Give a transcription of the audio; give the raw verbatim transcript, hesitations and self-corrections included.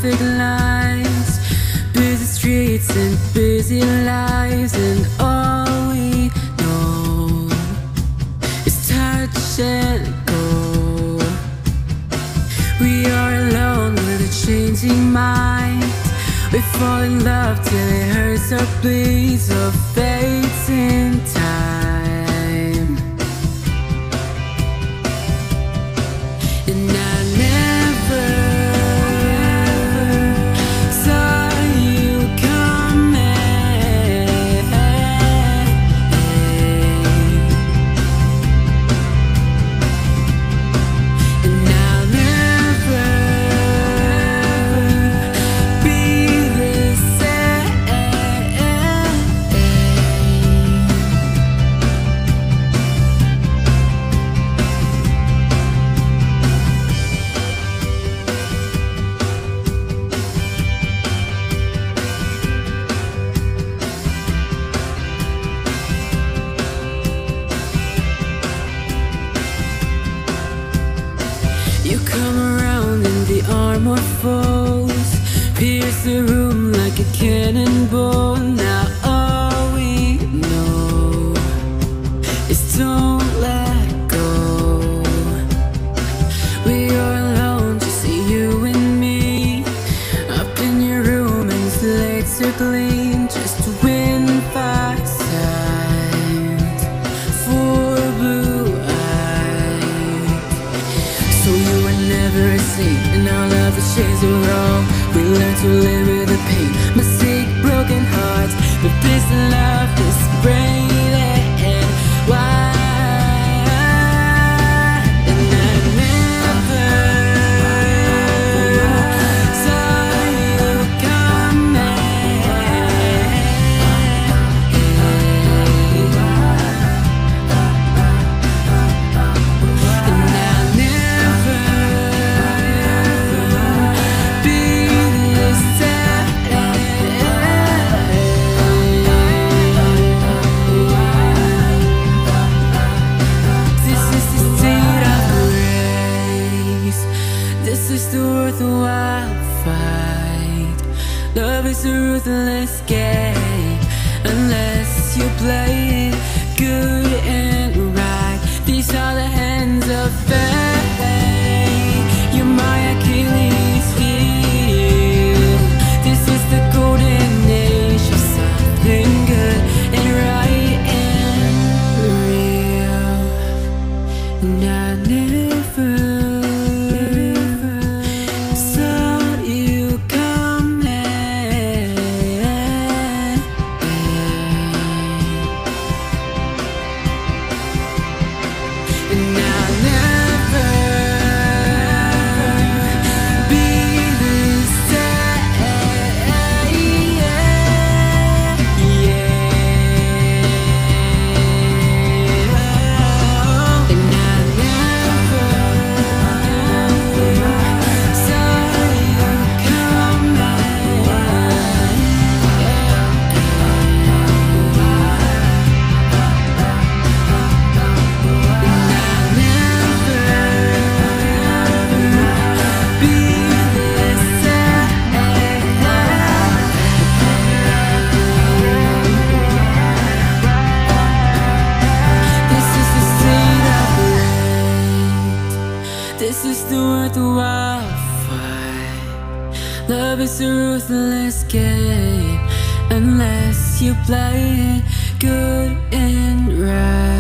traffic lights, busy streets and busy lives, and all we know is touch and go. We are alone with a changing mind. We fall in love till it hurts or bleeds or fades in time. And I never saw you coming, and I'll never be the same. You come around in the armor foes, pierce the room like a cannonball. Now all we know is don't let go. We are alone, just you and me, up in your room and the lights are gleam, just to win five signs for blue eyes. So you were never asleep, and all of the shades are wrong. We learn to live with the pain, mistake, broken hearts, but this love is breaking. Why? And I never saw you coming, and I'll never be the same. This is the state of grace. This is the worthwhile fight. Love is a ruthless game, unless you play it good and right. These are the hands of fate. You're my Achilles heel. This is the golden age of something good and right and real. And I never saw you coming, and I'll never be the same. Yeah. And I never saw you coming, and I'll never be the same. This is the state of grace. This is the worthwhile fight. Love is a ruthless game, unless you play it good and right.